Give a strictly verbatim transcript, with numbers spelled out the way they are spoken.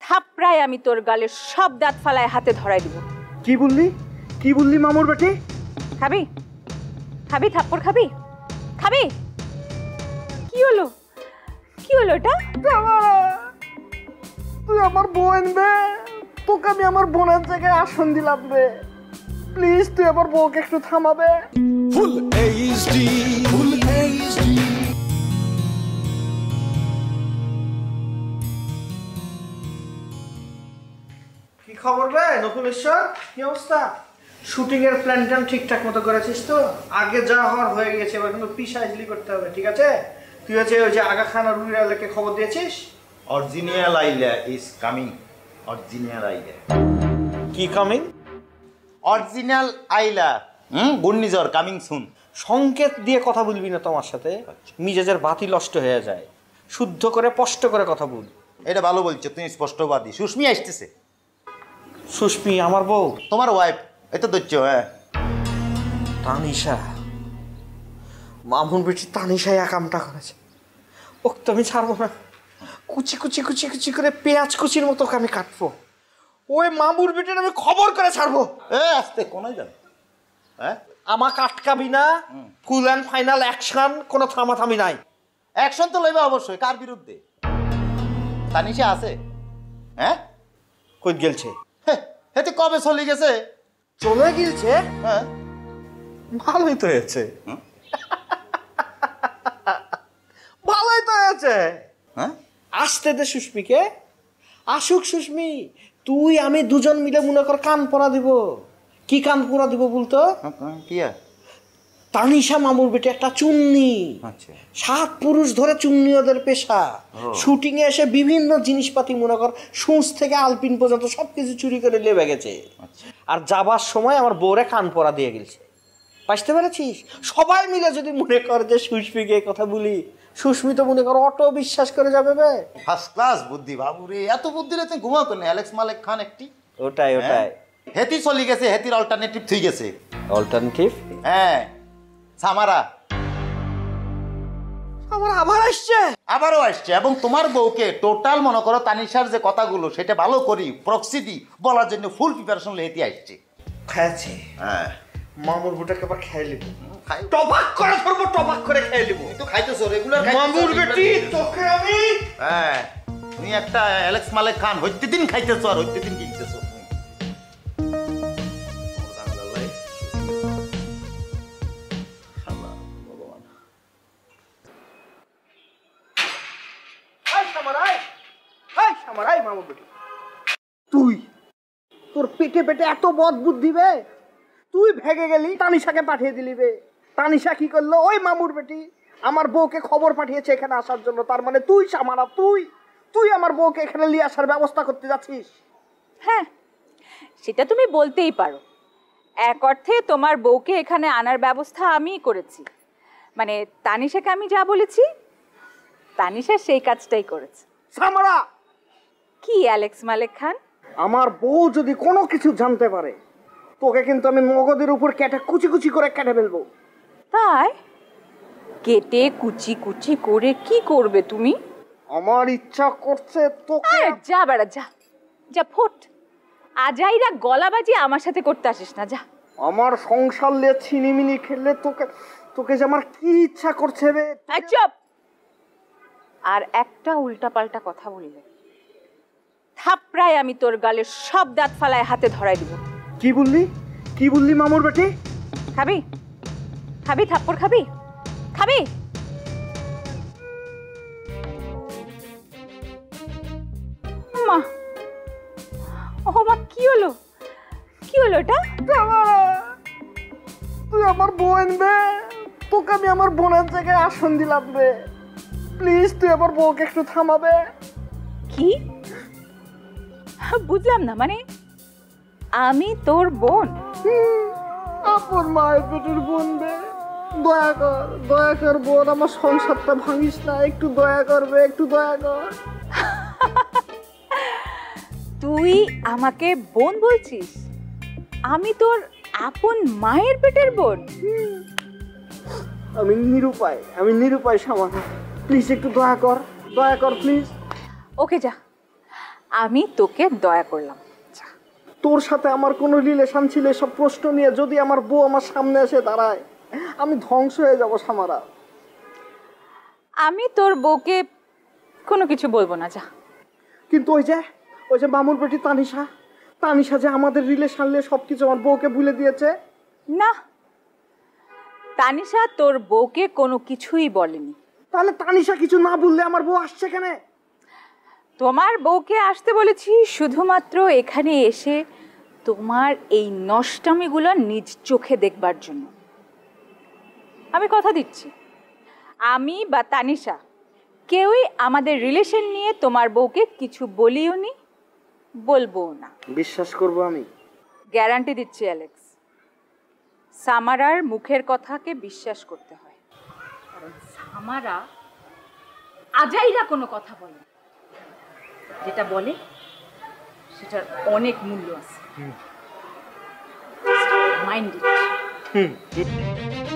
থাপড়ায় আমি তোর গালে সব দাঁত ফালায় হাতে ধরাই দিব। কি বললি কি বললি মামুর বেটি? খাবি খাবি থাপ্পড় খাবি খাবি? কি হলো কি হলো এটা? তুই আমার বোন বে, তোকে আমি আমার বোনের জায়গায় আসন দিলাম রে। প্লিজ তুই আমার বউকে একটু থামাবে। Full HD full HD. কি খবর রে নকুলেশ্বর, কি অবস্থা? শুটিং এর প্ল্যান ট্যান ঠিকঠাক মতো করেছিস তো? আগে যা হওয়ার হয়ে গেছে, এবার কিন্তু পিসাইজলি করতে হবে, ঠিক আছে? তুই হচ্ছে ওই যে আগা খান আর রুইর আলেকে খবর দিয়েছিস? Original Aila is coming. Original Aila কি কামিং? অরিজিনাল আইলা হুম ঘূর্ণিঝড় কামিং সুন। সংকেত দিয়ে কথা বলবি না তোমার সাথে, মিজাজের বাতি নষ্ট হয়ে যায়। শুদ্ধ করে স্পষ্ট করে কথা বল। এটা ভালো বলছো তুমি, স্পষ্টবাদী। সুস্মি আসতেছে। সুস্মি আমার বউ? তোমার ওয়াইফ। এটা ধরছো? হ্যাঁ তানিশা, মামুন বেটি তানিশাই একামটা করেছে। ওকে তো আমি ছাড়বো না। কুচি কুচি কুচি কুচি করে পেঁয়াজ কুচির মতো আমি কাটবো। ওই মামুর বেটির আমি খবর করে ছাড়বো। এ আসতে কোনায় যান? হ্যাঁ আমাকে আটকাবি না। ফুল অ্যান্ড ফাইনাল অ্যাকশন, কোনো থামাথামি নাই। অ্যাকশন তো লইবে অবশ্যই। কার বিরুদ্ধে? তানিশা আছে? হ্যাঁ কই গেলছে? হেতে কবে চলে গেছে? চলে গেছে? হ্যাঁ ভালোই তো হয়েছে। ভালোই তো হয়েছে। হ্যাঁ আসতে দে সুস্মিকে, আসুক সুস্মি। তুই আমি দুজন মিলে মনে কর কান পরা দিব। কি কান পরা দিব বলতো? কি? তানিশা মামুর বেটে একটা চুন্নি। আচ্ছা। সাত পুরুষ ধরে চুন্নি ওদের পেশা। শুটিং এ এসে বিভিন্ন জিনিসপাতি মনে কর সুঁচ থেকে আলপিন পর্যন্ত সবকিছু চুরি করে লেবে গেছে। আর যাবার সময় আমার বউরে কান পরা দিয়ে গেছে। বুঝতে পেরেছিস? সবাই মিলে যদি মনে কর যে সুস্মিকে কথা বলি, সুস্মি তো মনে কর অটো বিশ্বাস করে যাবে। বে ফার্স্ট ক্লাস বুদ্ধি বাবু রে। এত বুদ্ধি রে তুই ঘুমাও কেন? অ্যালেক্স মালেক খান একটি। ওটাই ওটাই। হেতি চলে গেছে, হেতির অল্টারনেটিভ থুই গেছে। অল্টারনেটিভ? হ্যাঁ সামারা। আমার আবার আসছে। আবারও আসছে। এবং তোমার বউকে টোটাল মনে করো তানিশার যে কথাগুলো সেটা ভালো করি প্রক্সি দি বলার জন্য ফুল প্রিপারেশন হেতি আসছে। খাইছে। হ্যাঁ মামুর বুটাকে আবার খাই লিব। খাই টবাক করে ধরবো, টবাক করে খাই লিব। তুই তো খাইতেছ রেগুলার। মামুর বেটি তোকে আমি। হ্যাঁ তুমি একটা অ্যালেক্স মালেক খান হইতে দিন খাইতেছ আর হইতে দিন কিনতেছ। তুই তোর পেটে পেটে এত বদ বুদ্ধি বে, তুই ভেগে গেলি তানিশাকে পাঠিয়ে দিলি বে। তানিশা কি করলো? ওই মামুর বেটি আমার বউকে খবর পাঠিয়েছে এখানে আসার জন্য। তার মানে তুই সামারা, তুই তুই আমার বউকে এখানে নিয়ে আসার ব্যবস্থা করতে যাচ্ছিস। হ্যাঁ সেটা তুমি বলতেই পারো। এক অর্থে তোমার বউকে এখানে আনার ব্যবস্থা আমিই করেছি। মানে তানিশাকে আমি যা বলেছি তানিশা সেই কাজটাই করেছে। সামারা কি অ্যালেক্স মালেক খান? আমার বউ যদি কোনো কিছু জানতে পারে তোকে কিন্তু আমি মগদের উপর কেটে কুচি কুচি করে কেটে ফেলবো। তাই? কেটে কুচি কুচি করে কি করবে তুমি? আমার ইচ্ছা করছে তোকে। যা বেড়া যা যা ফোট। আজাইরা গলাবাজি আমার সাথে করতে আসিস না, যা। আমার সংসার নিয়ে ছিনিমিনি খেললে তোকে তোকে যে আমার কি ইচ্ছা করছে বে। চুপ। আর একটা উল্টাপাল্টা কথা বললে থাপড়ায় আমি তোর গালে সব দাঁত ফালায় হাতে ধরাই দিব। কি বললি কি বললি মামুর বেটি? খাবি খাবি থাপ্পড় খাবি খাবি? মা ও মা কি হলো কি হলো এটা? তুই আমার বোন বে, তোকে আমি আমার বোনের জায়গায় আসন দিলাম বে। প্লিজ তুই আমার বউকে একটু থামাবে। কি বুঝলাম না, মানে আমি তোর বোন? আপন মায়ের পেটের বোন বে। দয়া কর দয়া কর বোন, আমার সংসারটা ভাঙিস না। একটু দয়া করবে, একটু দয়া কর। তুই আমাকে বোন বলছিস? আমি তোর আপন মায়ের পেটের বোন? আমি নিরুপায়, আমি নিরুপায় সামানা। প্লিজ একটু দয়া কর, দয়া কর প্লিজ। ওকে যা, আমি তোকে দয়া করলাম। তোর সাথে আমার কোনো রিলেশন ছিল এসব প্রশ্ন নিয়ে যদি আমার বউ আমার সামনে এসে দাঁড়ায়, আমি ধ্বংস হয়ে যাব সামারা। আমি তোর বউকে কোনো কিছু বলবো না, যা। কিন্তু ওই যে ওই যে মামুর বেটি তানিশা, তানিশা যে আমাদের রিলেশন নিয়ে সব কিছু আমার বউকে ভুলে দিয়েছে। না, তানিশা তোর বউকে কোনো কিছুই বলেনি। তাহলে তানিশা কিছু না বললে আমার বউ আসছে কেন? তোমার বউকে আসতে বলেছি শুধুমাত্র এখানে এসে তোমার এই নষ্টামিগুলো নিজ চোখে দেখবার জন্য। আমি কথা দিচ্ছি, আমি বা তানিশা কেউই আমাদের রিলেশন নিয়ে তোমার বউকে কিছু বলিও নি, বলবো না। বিশ্বাস করবো আমি? গ্যারান্টি দিচ্ছি অ্যালেক্স, সামারার মুখের কথাকে বিশ্বাস করতে হয়, কারণ সামারা আজাইরা কোনো কথা বলে, যেটা বলে সেটার অনেক মূল্য আছে। মাইন্ড ইট।